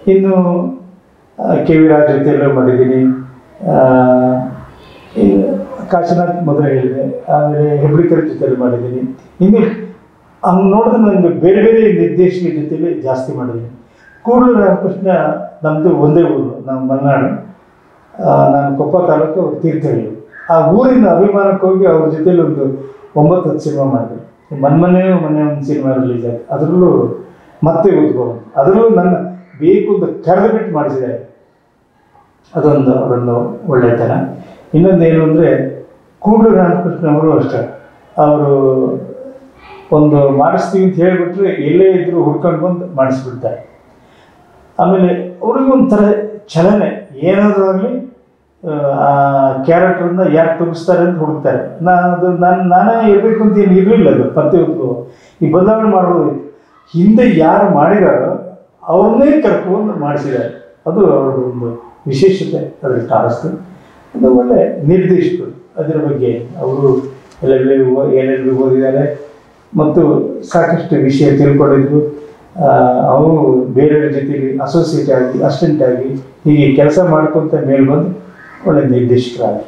ಇನ್ನು K V Raj ಜೊತೆಯಲ್ಲೂ ಮಾಡಿದ್ದೀನಿ, ಕಾಶಿನಾಥ್ ಮೊದಲು ಹೇಳಿದೆ, ಆಮೇಲೆ ಹೆಬ್ಳಿಕರ್ ಜೊತೆಯಲ್ಲಿ ಮಾಡಿದ್ದೀನಿ. ಇನ್ನು ಹಂಗೆ ನೋಡಿದ್ರೆ ನನಗೆ ಬೇರೆ ಬೇರೆ ನಿರ್ದೇಶಕರ ಜೊತೆಲಿ ಜಾಸ್ತಿ ಮಾಡಿದ್ದೀನಿ. ಕೂಡಲೂರು ರಾಮಕೃಷ್ಣ ನಮ್ಮದು ಒಂದೇ ಊರು, ನಾವು ಮಲೆನಾಡು, ನಾನು ಕೊಪ್ಪ ತಾಲೂಕು, ಅವ್ರು ತೀರ್ಥಹಳ್ಳಿ. ಆ ಊರಿನ ಅಭಿಮಾನಕ್ಕೆ ಹೋಗಿ ಅವ್ರ ಜೊತೆಲಿ ಒಂದು 9-10 ಸಿನಿಮಾ ಮಾಡಿದೆ. ಮೊನ್ನೆ ಒಂದು ಸಿನಿಮಾ ರಿಲೀಸ್ ಆಯಿತು, ಅದರಲ್ಲೂ ಮತ್ತೆ ಉದ್ಭವ, ಅದರಲ್ಲೂ ನನ್ನ ಬೇಕು ಅಂತ ಕರೆದು ಬಿಟ್ಟು ಮಾಡಿಸಿದ್ದಾರೆ. ಅದೊಂದು ಒಳ್ಳೆಯತನ. ಇನ್ನೊಂದೇನು ಅಂದರೆ ಕೂಡಲೂರು ರಾಮಕೃಷ್ಣ ಅವರು ಅಷ್ಟೇ, ಅವರು ಒಂದು ಮಾಡಿಸ್ತೀವಿ ಅಂತ ಹೇಳಿಬಿಟ್ರೆ ಎಲ್ಲೇ ಇದ್ದರೂ ಹುಡ್ಕೊಂಡು ಬಂದು ಮಾಡಿಸ್ಬಿಡ್ತಾರೆ. ಆಮೇಲೆ ಅವ್ರಿಗೊಂಥರ ಚಲನೆ, ಏನಾದರೂ ಆಗಲಿ ಆ ಕ್ಯಾರೆಕ್ಟರ್ನ ಯಾರು ತುಂಬಿಸ್ತಾರೆ ಅಂತ ಹುಡುಕ್ತಾರೆ. ನಾನೇ ಇರಬೇಕು ಅಂತ ಏನು ಇರಲಿಲ್ಲ, ಅದು ಪತ್ತೆ ಉದ್ಭವ. ಈ ಬದಲಾವಣೆ ಮಾಡ್ಬೋದು, ಹಿಂದೆ ಯಾರು ಮಾಡಿದಾರೋ ಅವ್ರನ್ನೇ ಕರ್ಕೊಂಡು ಮಾಡಿಸಿದ್ದಾರೆ. ಅದು ಅವ್ರದ್ದು ಒಂದು ವಿಶೇಷತೆ ಅದ್ರಲ್ಲಿ ಕಾಣಿಸ್ತು. ಅದು ಒಳ್ಳೆ ನಿರ್ದೇಶಕರು, ಅದರ ಬಗ್ಗೆ ಅವರು ಎಲ್ಲೆಲ್ಲಿ ಓದಿದ್ದಾರೆ ಮತ್ತು ಸಾಕಷ್ಟು ವಿಷಯ ತಿಳ್ಕೊಂಡಿದ್ರು. ಅವರು ಬೇರೆಯವ್ರ ಜೊತೆಗೆ ಅಸೋಸಿಯೇಟ್ ಆಗಿ, ಅಸಿಸ್ಟೆಂಟ್ ಆಗಿ ಹೀಗೆ ಕೆಲಸ ಮಾಡ್ಕೊತ ಮೇಲೆ ಬಂದು ಒಳ್ಳೆ ನಿರ್ದೇಶಕರಾಗಿ.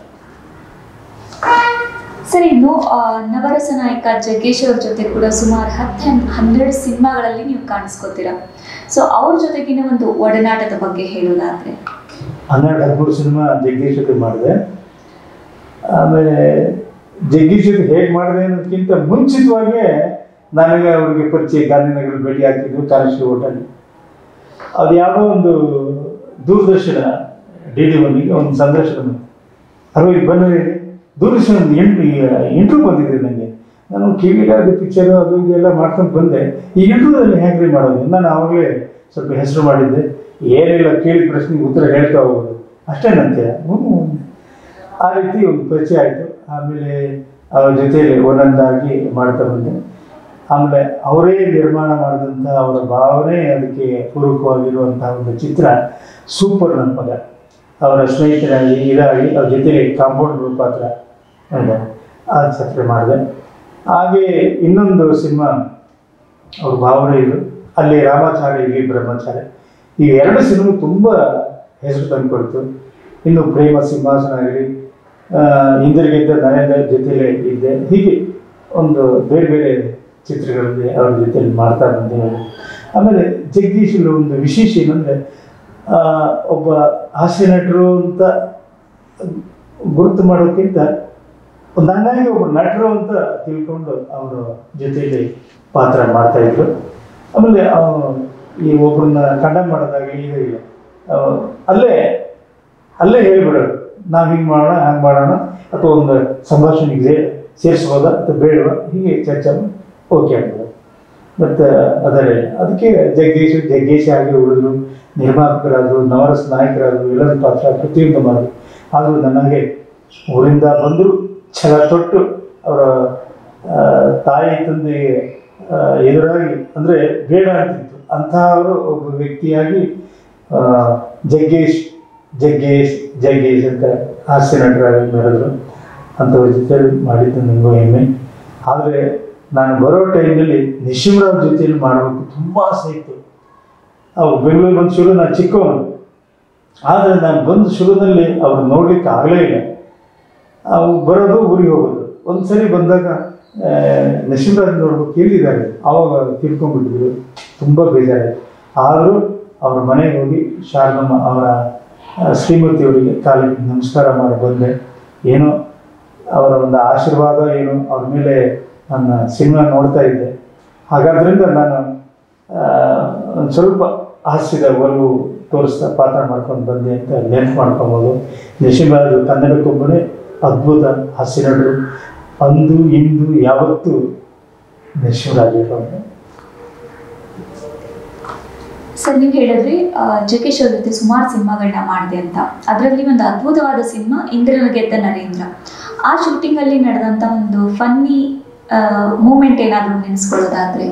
ಸರ್, ಇನ್ನು ನವರಸ ನಾಯಕ ಜಗ್ಗೇಶ್ ಅವ್ರ ಜೊತೆ ಕೂಡ ಸುಮಾರು 10-12 ಸಿನಿಮಾಗಳಲ್ಲಿ ನೀವು ಕಾಣಿಸ್ಕೋತೀರಾ. ಸೊ ಅವ್ರ ಜೊತೆಗಿನ ಒಂದು ಒಡನಾಟದ ಬಗ್ಗೆ ಹೇಳೋದಾದ್ರೆ? 12-13 ಸಿನಿಮಾ ಜಗ್ಗೇಶ್ ಜೊತೆ ಮಾಡಿದೆ. ಆಮೇಲೆ ಜಗ್ಗೇಶ್ ಜೊತೆ ಹೇಗೆ ಮಾಡಿದೆ ಅನ್ನೋದಕ್ಕಿಂತ ಮುಂಚಿತವಾಗೇ ನನಗೆ ಅವ್ರಿಗೆ ಪರಿಚಯ, ಗಾಂಧಿನಗರ ಭೇಟಿ ಆಗ್ತಿದ್ವು ಕಾಲೇಶ್ವರಿ ಹೋಟೆಲ್. ಅದು ಯಾವುದೋ ಒಂದು ದೂರದರ್ಶನ DD1ಗೆ ಒಂದು ಸಂದರ್ಶನ, ಅರವಿಂದ್ ಬನ್ನಿ ದೂರದರ್ಶನ ಇಂಟ್ರ್ಯೂ ಬಂದಿದೆ ನನಗೆ. ನಾನು ಕಿವಿಗಾದ ಪಿಕ್ಚರು ಅದು ಇದೆಲ್ಲ ಮಾಡ್ಕೊಂಡು ಬಂದೆ. ಈ ಇಂಟ್ರ್ಯೂದಲ್ಲಿ ಹೇಗೆ ಮಾಡೋದು, ನಾನು ಆವಾಗಲೇ ಸ್ವಲ್ಪ ಹೆಸರು ಮಾಡಿದ್ದೆ. ಏನಿಲ್ಲ, ಕೇಳಿದ ಪ್ರಶ್ನೆಗೆ ಉತ್ತರ ಹೇಳ್ತಾ ಹೋಗೋದು ಅಷ್ಟೇನಂತೆ. ಆ ರೀತಿ ಒಂದು ಪರಿಚಯ ಆಯಿತು. ಆಮೇಲೆ ಅವ್ರ ಜೊತೆಯಲ್ಲಿ ಒಂದೊಂದಾಗಿ ಮಾಡ್ತಾ ಬಂದೆ. ಆಮೇಲೆ ಅವರೇ ನಿರ್ಮಾಣ ಮಾಡಿದಂಥ ಅವರ ಭಾವನೆ, ಅದಕ್ಕೆ ಪೂರಕವಾಗಿರುವಂಥ ಒಂದು ಚಿತ್ರ ಸೂಪರ್ ನನ್ನ ಮಗ. ಅವರ ಸ್ನೇಹಿತರಾಗಿ ಇದಾಗಿ ಅವ್ರ ಜೊತೆಲಿ ಕಾಂಪೌಂಡರ್ ಪಾತ್ರ ಆ ಚಿತ್ರ ಮಾಡಿದೆ. ಹಾಗೆ ಇನ್ನೊಂದು ಸಿನಿಮಾ ಅವ್ರ ಭಾವನೆ ಇದು, ಅಲ್ಲಿ ರಾಮಾಚಾರ್ಯ, ಇಲ್ಲಿ ಬ್ರಹ್ಮಚಾರ್ಯ. ಈ 2 ಸಿನಿಮಾ ತುಂಬ ಹೆಸರು ತಂದುಕೊಡ್ತು. ಇನ್ನು ಪ್ರೇಮ ಸಿಂಹಾಸನ ಆಗಲಿ, ಇಂದಿರ್ಗೆದ್ದ ನರೇಂದ್ರ ಜೊತೆಲೇ ಇದ್ದೆ. ಹೀಗೆ ಒಂದು ಬೇರೆ ಬೇರೆ ಚಿತ್ರಗಳಲ್ಲಿ ಅವ್ರ ಜೊತೆಯಲ್ಲಿ ಮಾಡ್ತಾ ಬಂದೆ. ಆಮೇಲೆ ಜಗ್ಗೇಶಲ್ಲಿ ಒಂದು ವಿಶೇಷ ಏನಂದರೆ, ಒಬ್ಬ ಹಾಸ್ಯ ನಟರು ಅಂತ ಗುರುತು ಮಾಡೋಕ್ಕಿಂತ ನನ್ನಾಗಿ ಒಬ್ಬ ನಟರು ಅಂತ ತಿಳ್ಕೊಂಡು ಅವರ ಜೊತೆಯಲ್ಲಿ ಪಾತ್ರ ಮಾಡ್ತಾಯಿದ್ರು. ಆಮೇಲೆ ಈ ಒಬ್ಬರನ್ನ ಕಂಡಮ್ ಮಾಡೋದಾಗಲಿ ಇಲ್ಲ, ಅಲ್ಲೇ ಹೇಳಿಬಿಡೋದು, ನಾವು ಹಿಂಗೆ ಮಾಡೋಣ, ಹಂಗೆ ಮಾಡೋಣ, ಅಥವಾ ಒಂದು ಸಂಭಾಷಣೆಗೆ ಸೇರಿಸ್ಬೋದಾ ಅಥವಾ ಬೇಡವಾ, ಹೀಗೆ ಚರ್ಚೆ ಓಕೆ ಆಗ್ಬೋದು. ಮತ್ತು ಅದಕ್ಕೆ ಜಗ್ಗೇಶ್ ಆಗಿ ಉಳಿದ್ರು, ನಿರ್ಮಾಪಕರಾದರು, ನವರಸ ನಾಯಕರಾದರು, ಎಲ್ಲರ ಪಾತ್ರ ಪ್ರತಿಯೊಂದು ಮಾಡಿದ್ರು. ಆದರೂ ನನಗೆ ಊರಿಂದ ಬಂದರು ಛಲ ತೊಟ್ಟು ಅವರ ತಾಯಿ ತಂದೆಗೆ ಎದುರಾಗಿ, ಅಂದರೆ ಬೇಡ ಅಂತಿತ್ತು ಅಂಥವರು ಒಬ್ಬ ವ್ಯಕ್ತಿಯಾಗಿ ಜಗ್ಗೇಶ್ ಅಂತ ಹಾಸ್ಯ ನಟರಾಗಿ ಬೆಳೆದರು. ಅಂಥವ್ರ ಜೊತೆ ಮಾಡಿದ್ದು ನನಗೂ ಹೆಮ್ಮೆ. ಆದರೆ ನಾನು ಬರೋ ಟೈಮಲ್ಲಿ ನರಸಿಂಹರಾವ್ ಜೊತೆಯಲ್ಲಿ ಮಾಡಬೇಕು ತುಂಬ ಆಸೆ ಇತ್ತು. ಅವ್ರು ಬೆಂಗಳೂರು ಬಂದು ಶುರು, ನಾನು ಚಿಕ್ಕವನು, ಆದರೆ ನಾನು ಬಂದು ಶುರುನಲ್ಲಿ ಅವ್ರು ನೋಡಲಿಕ್ಕೆ ಆಗಲೇ ಇಲ್ಲ. ಅವು ಬರೋದು ಊರಿಗೆ ಹೋಗೋದು. ಒಂದು ಸರಿ ಬಂದಾಗ ನರಸಿಂಹರಾಜ್ ನೋಡ್ಬೇಕು ಎಲ್ಲಿದ್ದಾರೆ, ಆವಾಗ ತಿಳ್ಕೊಂಡ್ಬಿಟ್ಟಿದ್ರು, ತುಂಬ ಬೇಜಾರಾಯಿತು. ಆದರೂ ಅವ್ರ ಮನೆಗೆ ಹೋಗಿ ಶಾರದಮ್ಮ ಅವರ ಶ್ರೀಮತಿಯವರಿಗೆ ಕಾಲಿಗೆ ನಮಸ್ಕಾರ ಮಾಡಿ ಬಂದೆ. ಏನೋ ಅವರ ಒಂದು ಆಶೀರ್ವಾದ ಏನು ಅವ್ರ ಮೇಲೆ ನನ್ನ ಸಿನಿಮಾ ನೋಡ್ತಾ ಇದ್ದೆ. ಹಾಗಾದ್ರಿಂದ ನಾನು ಒಂದು ಸ್ವಲ್ಪ ಹಾಸ್ಯದ ಒಲವು ತೋರಿಸ್ತಾ ಪಾತ್ರ ಮಾಡ್ಕೊಂಡು ಬಂದೆ ಅಂತ ನೆನಪು ಮಾಡ್ಕೊಬೋದು. ನರಸಿಂಹರಾಜು ಕನ್ನಡಕ್ಕೊಬ್ಬನೇ ಅದ್ಭುತ ಹಾಸ್ಯ ನಟರು. ಅಂದು ಇಂದು ಯಾವತ್ತೂ ನರಸಿಂಹರಾಜು ಇರೋದು. ಸರ್, ನೀವು ಹೇಳಿದ್ರಿ ಜಗ್ಗೇಶ್ ಅವ್ರ ಜೊತೆ ಸುಮಾರು ಸಿನಿಮಾಗಳನ್ನ ಮಾಡಿದೆ ಅಂತ. ಅದರಲ್ಲಿ ಒಂದು ಅದ್ಭುತವಾದ ಸಿನಿಮಾ ಇಂದಿರಗೆದ್ದ ನರೇಂದ್ರ. ಆ ಶೂಟಿಂಗಲ್ಲಿ ನಡೆದಂಥ ಒಂದು ಫನ್ನಿ ಮೂಮೆಂಟ್ ಏನಾದರೂ ನೆನೆಸ್ಕೊಳ್ಳೋದಾದ್ರೆ?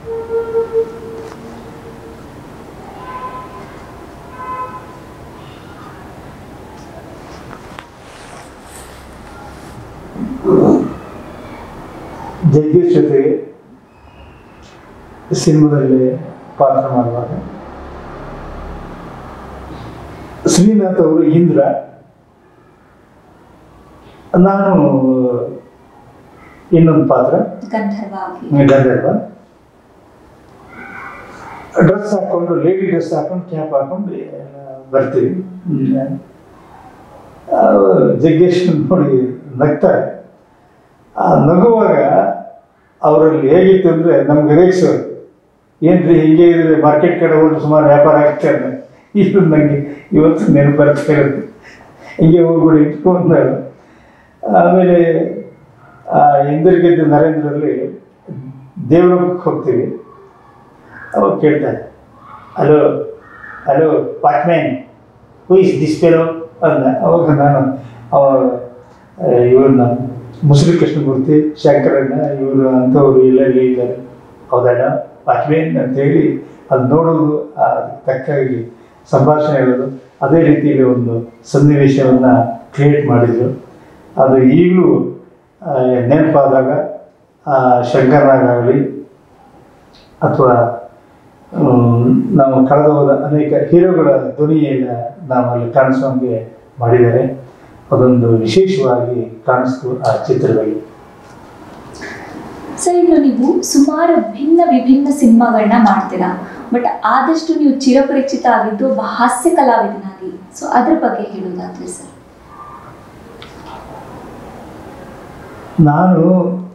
ಜಗ್ಗೇಶ್ ಜೊತೆಗೆ ಸಿನಿಮಾದಲ್ಲಿ ಪಾತ್ರ ಮಾಡುವಾಗ ಶ್ರೀನಾಥ್ ಅವರು ಇಂದ್ರ, ನಾನು ಇನ್ನೊಂದು ಪಾತ್ರ ಗಂಧರ್ವ. ಡ್ರೆಸ್ ಹಾಕೊಂಡು, ಲೇಡಿ ಡ್ರೆಸ್ ಹಾಕೊಂಡು, ಕ್ಯಾಪ್ ಹಾಕೊಂಡು ಬರ್ತೀವಿ. ಜಗ್ಗೇಶ್ ನೋಡಿ ನಗ್ತಾರೆ. ಆ ನಗುವಾಗ ಅವರಲ್ಲಿ ಹೇಗಿತ್ತು ಅಂದರೆ ನಮ್ಗೆ ರೇಗ್ಸೋರು, ಏನ್ರಿ ಹಿಂಗೆ ಇದ್ರೆ ಮಾರ್ಕೆಟ್ ಕಡೆ ಹೋದ್ರೆ ಸುಮಾರು ವ್ಯಾಪಾರ ಆಗ್ತಾರೆ. ಇದು ನನಗೆ ಇವತ್ತು ನೆನಪು ಬರ್ತಾ ಇರುತ್ತೆ. ಹಿಂಗೆ ಹೋಗ್ಬಿಡಿ ಇಟ್ಕೊಂಡಾಗ. ಆಮೇಲೆ ಇಂದ್ರಗೆದ್ದು ನರೇಂದ್ರಲ್ಲಿ ದೇವಲೋಕಕ್ಕೆ ಹೋಗ್ತೀವಿ. ಅವಾಗ ಕೇಳ್ತಾರೆ, hello hello watchman, who is this fellow ಅಂದ. ಅವಾಗ ನಾನು ಇವ್ರನ್ನ ಮುಸುರಿ ಕೃಷ್ಣಮೂರ್ತಿ, ಶಂಕರಣ್ಣ, ಇವರು ಅಂಥವ್ರು ಎಲ್ಲೆಲ್ಲಿ ಇದ್ದಾರೆ, ಹೌದಣ್ಣ ವಾಚ್ಮ್ಯಾನ್ ಅಂತೇಳಿ ಅದು ನೋಡೋದು, ಅದಕ್ಕೆ ತಕ್ಕಾಗಿ ಸಂಭಾಷಣೆ ಹೇಳೋದು. ಅದೇ ರೀತಿಯಲ್ಲಿ ಒಂದು ಸನ್ನಿವೇಶವನ್ನು ಕ್ರಿಯೇಟ್ ಮಾಡಿದರು. ಅದು ಈಗಲೂ ನೆನಪಾದಾಗ ಶಂಕರನಾಗಲಿ ಅಥವಾ ನಾವು ಕಳೆದ ಹೋದ ಅನೇಕ ಹೀರೋಗಳ ಧ್ವನಿಯನ್ನು ನಾವು ಅಲ್ಲಿ ಕಾಣಿಸೋಂಗೆ ಮಾಡಿದ್ದಾರೆ. ಅದೊಂದು ವಿಶೇಷವಾಗಿ ಕಾಣಿಸ್ತು ಆ ಚಿತ್ರದಲ್ಲಿ. ಸರ್, ಈಗ ನೀವು ಸುಮಾರು ವಿಭಿನ್ನ ಸಿನಿಮಾಗಳನ್ನ ಮಾಡ್ತೀರಾ, ಬಟ್ ಆದಷ್ಟು ನೀವು ಚಿರಪರಿಚಿತ ಆಗಿದ್ದು ಒಬ್ಬ ಹಾಸ್ಯ ಕಲಾವಿದನಾಗಿ. ಸೊ ಅದ್ರ ಬಗ್ಗೆ ಹೇಳೋದಾದ್ರೆ ಸರ್? ನಾನು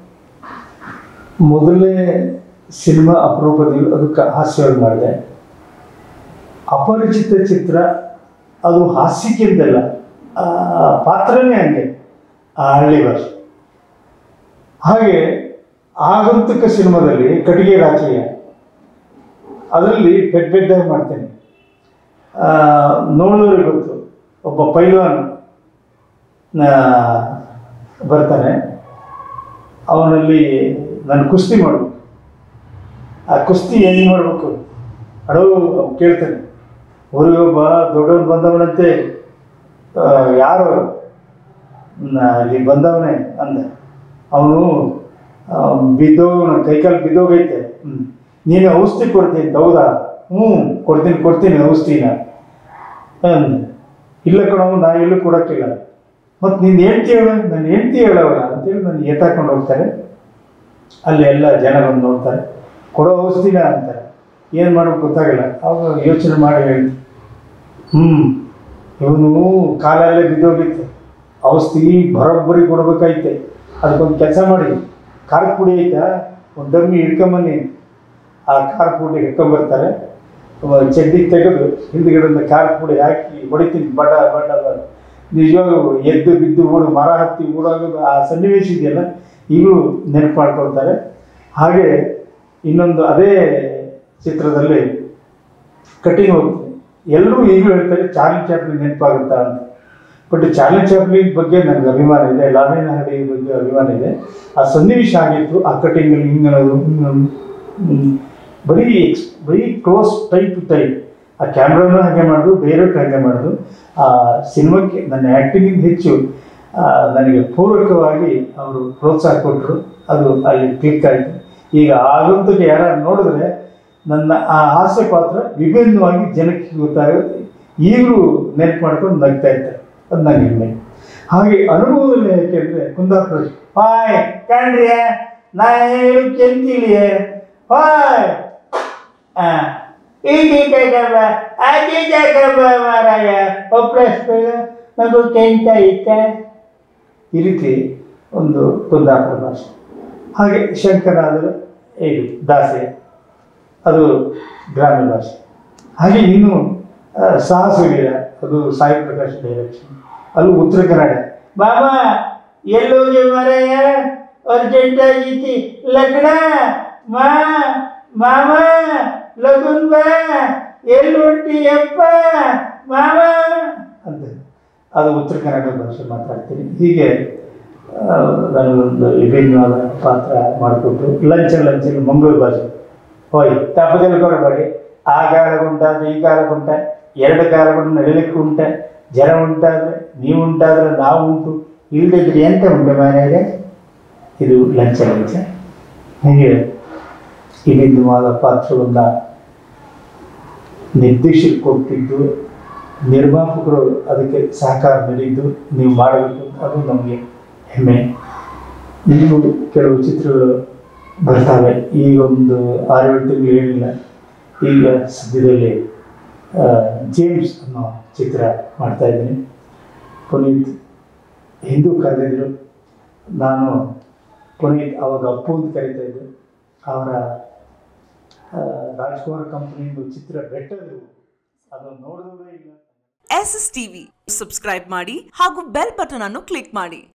ಮೊದಲೇ ಸಿನಿಮಾ ಅಪರೂಪದಲ್ಲಿ ಅದಕ್ಕೆ ಹಾಸ್ಯವಾಗಿ ಮಾಡಿದೆ. ಅಪರಿಚಿತ ಚಿತ್ರ ಅದು ಹಾಸ್ಯಕ್ಕಿಂತಲ್ಲ, ಪಾತ್ರನೇ ಹಂಗೆ, ಆ ಹಳ್ಳಿ ಭಾಷೆ. ಹಾಗೆ ಆಗಂತಕ ಸಿನಿಮಾದಲ್ಲಿ ಕಟ್ಟಿಗೆ ರಾಜಯ್ಯ, ಅದರಲ್ಲಿ ಪೆದ್ದಾಗಿ ಮಾಡ್ತೇನೆ. ನೋಡೋರಿಗೆ ಗೊತ್ತು, ಒಬ್ಬ ಪೈಲ್ವಾನ್ ಬರ್ತಾನೆ, ಅವನಲ್ಲಿ ನಾನು ಕುಸ್ತಿ ಮಾಡಬೇಕು. ಆ ಕುಸ್ತಿ ಹೆಂಗೆ ಮಾಡಬೇಕು ಅಡೋ ಕೇಳ್ತಾನೆ. ಊರಿಗೆ ಒಬ್ಬ ದೊಡ್ಡವನು ಬಂದವನಂತೆ, ಯಾರು ಅಲ್ಲಿ ಬಂದವನೇ ಅಂದ. ಅವನು ಬಿದ್ದೋಗ, ಕೈಕಾಲು ಬಿದ್ದೋಗೈತೆ, ನೀನು ಔಷಧಿ ಕೊಡ್ತೀನಿ ಅಂತ. ಹೌದಾ? ಕೊಡ್ತೀನಿ ಔಷಧಿನ ಅಂದೆ. ಇಲ್ಲ ಕಣವು, ನಾ ಎಲ್ಲೂ ಕೊಡೋಕ್ಕಿಲ್ಲ. ಮತ್ತು ನಿನ್ನ ಹೆಂಡ್ತಿ ಹೇಳು, ನನ್ನ ಹೆಂಡ್ತಿ ಹೇಳೋಲ್ಲ ಅಂತೇಳಿ ನಾನು ಎತ್ತಾಕೊಂಡು ಹೋಗ್ತಾರೆ. ಅಲ್ಲಿ ಎಲ್ಲ ಜನ ಬಂದು ನೋಡ್ತಾರೆ, ಕೊಡೋ ಔಷಧಿನ ಅಂತಾರೆ. ಏನು ಮಾಡೋಕ್ಕೆ ಗೊತ್ತಾಗಲ್ಲ. ಅವಾಗ ಯೋಚನೆ ಮಾಡಿ ಹೇಳ್ತಿ, ಇವನು ಕಾಲಲ್ಲೇ ಬಿದ್ದೋಗಿತ್ತು, ಔಷಧಿ ಬರೋಬ್ಬರಿ ಕೊಡ್ಬೇಕಾಯ್ತೆ. ಅದಕ್ಕೊಂದು ಕೆಲಸ ಮಾಡಿ, ಖಾರದ ಪುಡಿ ಐತಾ, ಒಂದು ಡಮ್ಮಿ ಹಿಡ್ಕೊಂಬನ್ನಿ. ಆ ಖಾರದ ಪುಡಿ ಹಿಡ್ಕೊಂಬರ್ತಾರೆ. ಚಡ್ಡಿ ತೆಗೆದು ಹಿಂದ್ಗಡೆಯಿಂದ ಖಾರದ ಪುಡಿ ಹಾಕಿ ಹೊಡಿತೀನಿ, ಬಡ ಬಡ ಬಡ. ನಿಜವಾಗೂ ಎದ್ದು ಬಿದ್ದು ಓಡು, ಮರ ಹತ್ತಿ ಓಡೋಗೋದು, ಆ ಸನ್ನಿವೇಶ ಇದೆಯಲ್ಲ ಈಗಲೂ ನೆನಪು ಮಾಡ್ಕೊಳ್ತಾರೆ. ಹಾಗೆ ಇನ್ನೊಂದು ಅದೇ ಚಿತ್ರದಲ್ಲಿ ಕಟಿಂಗ್ ಹೋಗ್ತೀನಿ. ಎಲ್ಲರೂ ಈಗಲೂ ಹೇಳ್ತಾರೆ ಚಾರ್ಲಿ ಚಾಪ್ಲಿನ್ ನೆನಪಾಗುತ್ತಾ ಅಂತ. ಬಟ್ ಚಾರ್ಲಿ ಚಾಪ್ಲಿನ್ ಬಗ್ಗೆ ನನಗೆ ಅಭಿಮಾನ ಇದೆ, ಲಾವಣ್ಯ ಹಳ್ಳಿ ಬಗ್ಗೆ ಅಭಿಮಾನ ಇದೆ. ಆ ಸನ್ನಿವೇಶ ಆಗಿತ್ತು, ಆ ಕಟಿಂಗಲ್ಲಿ ಹಿಂಗನೋದು, ಬರೀ ಕ್ಲೋಸ್ ಟೈಪ್ ಟು ಟೈಪ್. ಆ ಕ್ಯಾಮ್ರಾನು ಹಾಗೆ ಮಾಡೋದು, ಬೇರೆಯವ್ರು ಹಾಗೆ ಮಾಡೋದು. ಆ ಸಿನಿಮಾಕ್ಕೆ ನನ್ನ ಆ್ಯಕ್ಟಿಂಗಿಂದ ಹೆಚ್ಚು ನನಗೆ ಪೂರಕವಾಗಿ ಅವರು ಪ್ರೋತ್ಸಾಹ ಕೊಟ್ಟರು. ಅದು ಅಲ್ಲಿ ಕ್ಲಿಕ್ ಆಯಿತು. ಈಗ ಆಗಂತಕ್ಕೆ ಯಾರು ನೋಡಿದ್ರೆ ನನ್ನ ಆ ಹಾಸ್ಯ ಪಾತ್ರ ವಿಭಿನ್ನವಾಗಿ ಜನಕ್ಕೆ ಗೊತ್ತಾಗುತ್ತೆ. ಈಗಲೂ ನೆನಪು ಮಾಡ್ಕೊಂಡು ನಗ್ತಾ ಇರ್ತಾರೆ. ಅದು ನನಗೆ ಹೆಮ್ಮೆ. ಹಾಗೆ ಅನುಭವದಲ್ಲಿ ಯಾಕೆಂದರೆ ಕುಂದಾಪುರ ಹಾಯ್ ಕಂಡ್ರಿಯ ನಾ ಹೇಳು ಕೆಂತಿಲಿಯೇ ಹಾಯ್ ಮಾರಾಯ ಒಪ್ಪಿಸ್ಬೇಡ ನಗು ಕೆಂತ ಇತ್ತ. ಈ ರೀತಿ ಒಂದು ಕುಂದಾಪುರ ಭಾಷೆ. ಹಾಗೆ ಶಂಕರ ಆದರೆ ಇದು ದಾಸೆ, ಅದು ಗ್ರಾಮೀಣ ಭಾಷೆ. ಹಾಗೆ ಇನ್ನು ಸಾಹಸವೀರ, ಅದು ಸಾಯಿ ಪ್ರಕಾಶ್ ಡೈರೆಕ್ಷನ್, ಅದು ಉತ್ತರ ಕನ್ನಡ. ಮಾಮ ಎಲ್ಲೋಗಿ ಮಾರಾಯ ಅರ್ಜೆಂಟ್ ಆಗೈತಿ ಲಗ್ನ, ಮಾಮ ಲಗುನ್ ಬಾ, ಎಲ್ಲಿ ಹೊಂಟಿಯಪ್ಪ ಮಾಮ ಅಂತ. ಅದು ಉತ್ತರ ಕನ್ನಡ ಭಾಷೆ ಮಾತಾಡ್ತೀನಿ. ಹೀಗೆ ನನಗೊಂದು ವಿಭಿನ್ನವಾದ ಪಾತ್ರ ಮಾಡಿಕೊಟ್ಟು ಲಂಚಲ್ಲಿ ಮಂಗಳೂರು ಭಾಷೆ. ಹೋಯ್ ತಪ್ಪದಲ್ಲಿ ಕೊಡಬೇಡಿ, ಆ ಕಾಲ ಉಂಟಾದರೆ ಈ ಕಾಲ ಉಂಟ, ಎರಡು ಕಾಲಗಳು ನಡೀಲಿಕ್ಕೆ ಉಂಟ, ಜನ ಉಂಟಾದರೆ ನೀವು ಉಂಟಾದರೆ ನಾವು ಉಂಟು, ಇಲ್ಲದಿದ್ದರೆ ಎಂತ ಉಂಟು ಮನೆಯಾಗೆ. ಇದು ಲಂಚ. ಹೀಗೆ ವಿಭಿನ್ನವಾದ ಪಾತ್ರವನ್ನು ನಿರ್ದೇಶಕ ಕೊಟ್ಟಿದ್ದು ನಿರ್ಮಾಪಕರು ಅದಕ್ಕೆ ಸಹಕಾರ ನೀಡಿದ್ದು ನೀವು ಮಾಡಬೇಕು, ಅದು ನಮಗೆ ಹೆಮ್ಮೆ. ಈಗಲೂ ಕೆಲವು ಚಿತ್ರಗಳು ಬರ್ತಾವೆ, ಈಗ ಒಂದು 6-7 ತಿಂಗಳು ಹೇಳಿಲ್ಲ. ಈಗ ಸದ್ಯದಲ್ಲಿ ಜೇಮ್ಸ್ ಅನ್ನೋ ಚಿತ್ರ ಮಾಡ್ತಾಯಿದ್ದೀನಿ. ಪುನೀತ್ ಹಿಂದೂ ಕರೆದಿದ್ರು, ನಾನು ಪುನೀತ್ ಅವಾಗ ಅಪ್ಪು ಅಂತ ಕರೀತಾ ಇದ್ದೆ. ಅವರ ರಾಜ್ಕುಮಾರ್ ಕಂಪನಿಯಿಂದ ಚಿತ್ರ ಬೆಟ್ಟದ್ದು, ಅದನ್ನು ನೋಡಿದವರೇ ಇಲ್ಲ. SS ಟಿವಿ ಸಬ್ಸ್ಕ್ರೈಬ್ ಮಾಡಿ ಹಾಗೂ ಬೆಲ್ ಬಟನ್ ಅನ್ನು ಕ್ಲಿಕ್ ಮಾಡಿ.